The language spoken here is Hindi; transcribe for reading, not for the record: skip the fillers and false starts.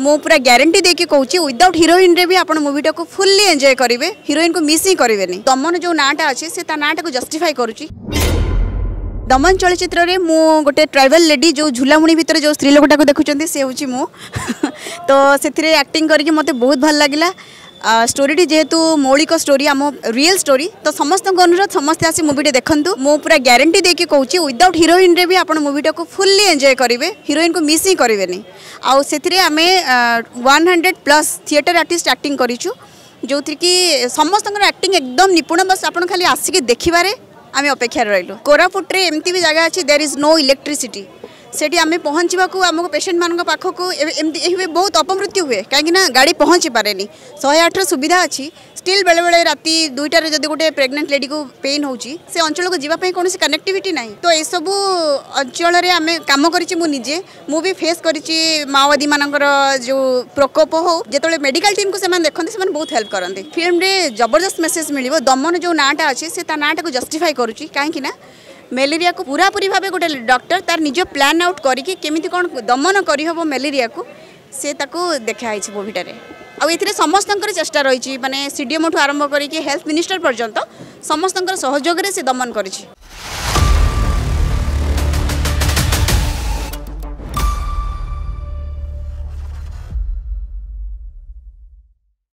मु पूरा ग्यारंटी देके कहूँ विदाउट हिरोइन रे भी आप मूवीटा को फुल्ली एंजॉय करेंगे हिरोइन को मिस ही करेंगे। दमन जो नाटा अच्छे से नाटा को जस्टिफाई करुच्ची। दमन चलचित्र रे मु गोटे ट्राइबल लेडी जो झुलामुणी भितर जो स्त्री लोकटा को देखुं से हूँ मु तो से एक्टिंग करके मते बहुत भल लगिला। स्टोरीटी जेहेतु मौलिक स्टोरी आम रियल स्टोरी तो समस्त अनुरोध समस्ते आसी मूवीटे देखंतु। मु पूरा ग्यारंटी देके कहूँ विदाउट हिरोइन रे भी आप मूवीटा को फुल्ली एंजॉय करेंगे हिरोइन को मिस ही करेंगे। आउ से आमे 100+ थिएटर आर्टिस्ट एक्टिंग करिछु जो कि समस्त एक्टिंग एकदम निपुण बस आपन खाली आसिक देखिबारे आमे अपेक्षा रहिलु। कोरापुट रे एमती भी जगह अच्छी देयर इज नो इलेक्ट्रिसिटी सेठी आमे पहुँचवा आमको पेशेंट मान पाखक एमती बहुत अपमृत्यु हुए कहीं गाड़ी पहुँची पारे 108 सुविधा अच्छी स्टिल बेले बेले राति 2टार जब गोटे प्रेग्नेंट लेडी को पेन होची से अंचल को जीवाई कौन कनेक्टिविटी ना तो ये सब अंचल आम कम करिजे मु भी फेस करिछि माओवादी मानकर जो प्रकोप हो जो मेडिकल टीम को से देखते से बहुत हेल्प करते। फिल्म रे जबरदस्त मेसेज मिल दमन जो नाटा अच्छे से नाटा को जस्टिफाई करुच्ची कहीं मेलेरिया को पूरा पूरी भाव गोटे डॉक्टर तार निज प्लान आउट करके केमिति कौन दमन करहब मेलेरिया को से देखाई मूवीटारे। आउ ए समस्त चेष्टा रही माने सीडीएम ठू आरंभ करके हेल्थ मिनिस्टर पर्यंत समस्त सहयोग से दमन करिछि।